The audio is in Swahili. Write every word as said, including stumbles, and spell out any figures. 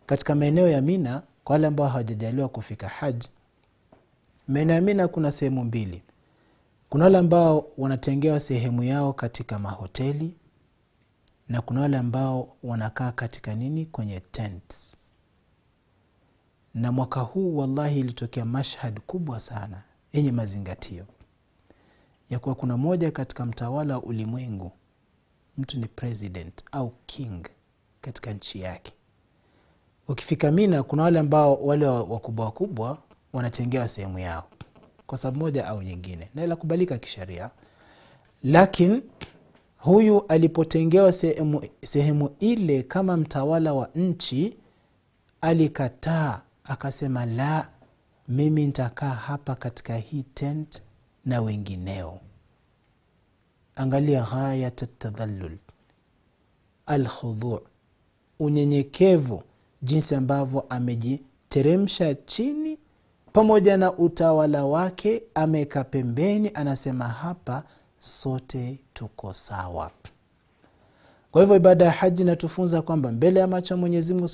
katika maeneo ya Mina, kwa wale ambao hawajajaliwa kufika haji, maeneo ya Mina kuna sehemu mbili. Kuna wale ambao wanatengewa sehemu yao katika mahoteli, na kuna wale ambao wanakaa katika nini, kwenye tents. Na mwaka huu wallahi ilitokea mashhad kubwa sana yenye mazingatio ya kuwa kuna moja katika mtawala wa ulimwengu, mtu ni president au king katika nchi yake. Ukifika Mina, kuna wale ambao wale wakubwa wakubwa wanatengewa sehemu yao kwa sababu moja au nyingine, na ila kubalika kisheria. Lakini huyu alipotengewa sehemu, sehemu ile kama mtawala wa nchi, alikataa, akasema la, mimi nitakaa hapa katika hii tent na wengineo. Angalia ghayat at-tadhallul, al-khudhu', unyenyekevu, jinsi ambavyo amejiteremsha chini pamoja na utawala wake, ameka pembeni, anasema hapa sote tuko sawa. Kwa hivyo ibada ya haji inatufunza kwamba mbele ya macho Mwenyezi Mungu